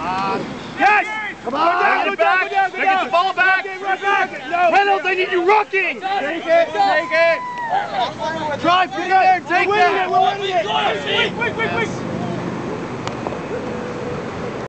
Yes! Come on! Get it back! Get the ball back! Reynolds, I need you rocking! Take it! Take it! Drive, get in there and take that! We're winning it! We're winning it! Quick!